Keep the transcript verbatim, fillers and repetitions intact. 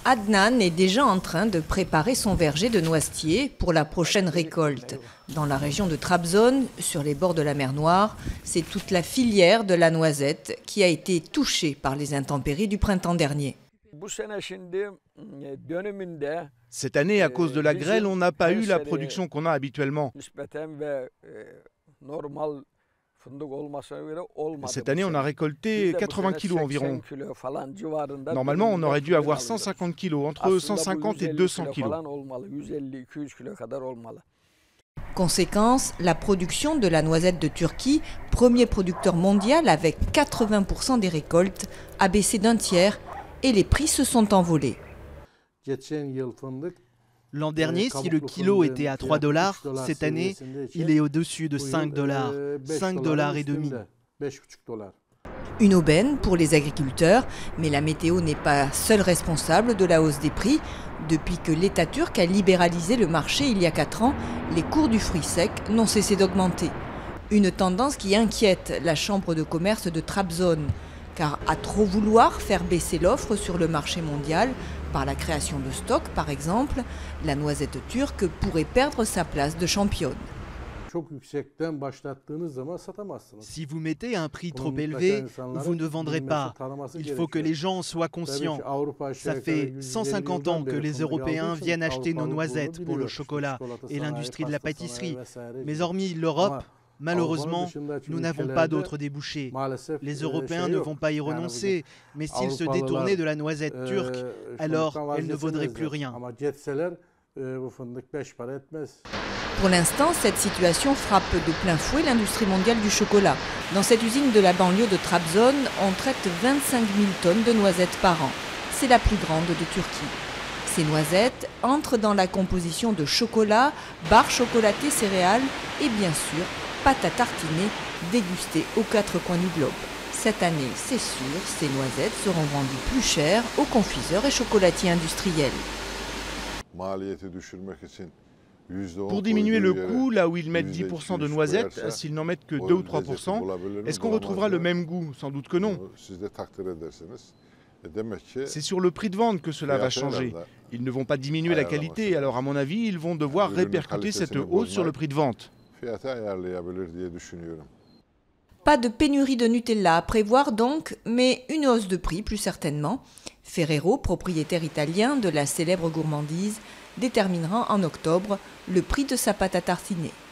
Adnan est déjà en train de préparer son verger de noisetiers pour la prochaine récolte. Dans la région de Trabzon, sur les bords de la mer Noire, c'est toute la filière de la noisette qui a été touchée par les intempéries du printemps dernier. Cette année, à cause de la grêle, on n'a pas eu la production qu'on a habituellement. Cette année, on a récolté quatre-vingts kilos environ. Normalement, on aurait dû avoir cent cinquante kilos, entre cent cinquante et deux cents kilos. Conséquence, la production de la noisette de Turquie, premier producteur mondial avec quatre-vingts pour cent des récoltes, a baissé d'un tiers et les prix se sont envolés. L'an dernier, si le kilo était à trois dollars, cette année, il est au-dessus de cinq dollars, cinq dollars et demi. Une aubaine pour les agriculteurs, mais la météo n'est pas seule responsable de la hausse des prix. Depuis que l'État turc a libéralisé le marché il y a quatre ans, les cours du fruit sec n'ont cessé d'augmenter. Une tendance qui inquiète la chambre de commerce de Trabzon, car à trop vouloir faire baisser l'offre sur le marché mondial, par la création de stocks par exemple, la noisette turque pourrait perdre sa place de championne. Si vous mettez un prix trop élevé, vous ne vendrez pas. Il faut que les gens soient conscients. Ça fait cent cinquante ans que les Européens viennent acheter nos noisettes pour le chocolat et l'industrie de la pâtisserie. Mais hormis l'Europe, malheureusement, nous n'avons pas d'autres débouchés. Les Européens ne vont pas y renoncer, mais s'ils se détournaient de la noisette turque, alors elle ne vaudrait plus rien. Pour l'instant, cette situation frappe de plein fouet l'industrie mondiale du chocolat. Dans cette usine de la banlieue de Trabzon, on traite vingt-cinq mille tonnes de noisettes par an. C'est la plus grande de Turquie. Ces noisettes entrent dans la composition de chocolat, barres chocolatées, céréales et bien sûr, pâte à tartiner dégustée aux quatre coins du globe. Cette année, c'est sûr, ces noisettes seront vendues plus chères aux confiseurs et chocolatiers industriels. Pour diminuer le coût, là où ils mettent dix pour cent de noisettes, s'ils n'en mettent que deux ou trois pour cent, est-ce qu'on retrouvera le même goût? Sans doute que non. C'est sur le prix de vente que cela va changer. Ils ne vont pas diminuer la qualité, alors à mon avis, ils vont devoir répercuter cette hausse sur le prix de vente. Pas de pénurie de Nutella à prévoir donc, mais une hausse de prix plus certainement. Ferrero, propriétaire italien de la célèbre gourmandise, déterminera en octobre le prix de sa pâte à tartiner.